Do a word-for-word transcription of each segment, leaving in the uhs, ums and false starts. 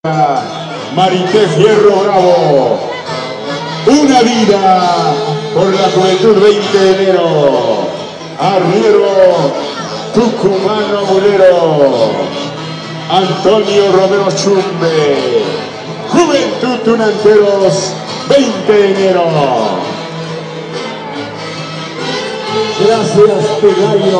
Marité Fierro Bravo, una vida por la juventud, veinte de enero, arriero tucumano mulero, Antonio Romero Chumbe, Juventud Tunanteros, veinte de enero. Gracias, Pelayo.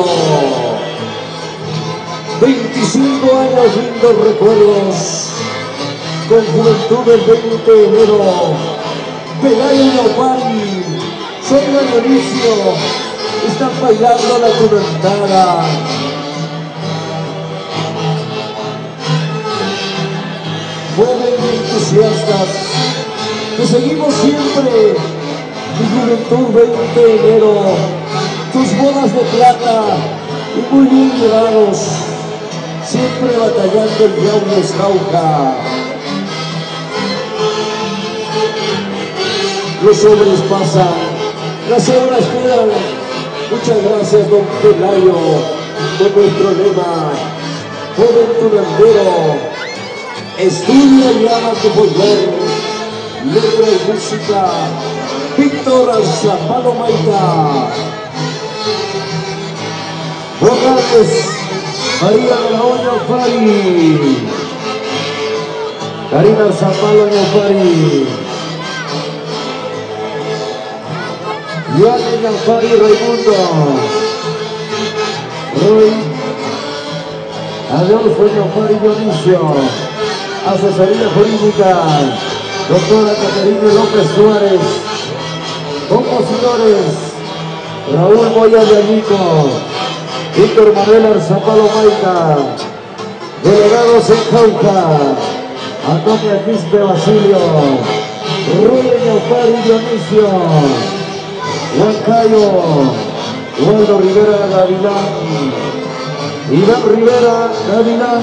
veinticinco años, lindos recuerdos. Con Juventud del veinte de enero. Pelayo y Opari, soy Dionisio, están bailando la tunantada. Jóvenes entusiastas, te seguimos siempre. Mi Juventud veinte de enero, tus bodas de plata y muy bien llevados, siempre batallando el diablo Escauca. Los hombres pasan, las horas quedan. Muchas gracias, don Pelayo, por nuestro lema. Joven tunandero, estudia y ama tu poder. Letra y música, Víctor Arzapalo Maita. Morales, María de la Olla Opari, Karina Arzapalo Opari, Joaquín Opari Raimundo, Roy, Adolfo Opari Dionisio, asesoría jurídica, doctora Caterina López Suárez, compositores, Raúl Moya de Añico, Víctor Manuel Arzapalo Maita, delegados en Cauca, Antonia Quispe Basilio, Rubén Opari Dionisio, Huancayo, Waldo Rivera Gavilán, Iván Rivera Gavilán,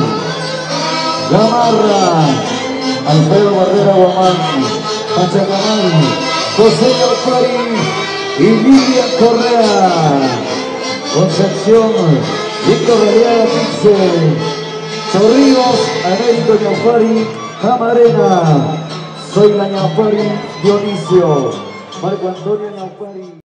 Gamarra, Alfredo Barrera Guamán, Pachacamán, José Opari y Lidia Correa, Concepción, Víctor Radiaga Pixel, Chorrillos, Américo Ñaupari, Camarena, soy la Ñaupari Dionisio, Marco Antonio Ñaupari.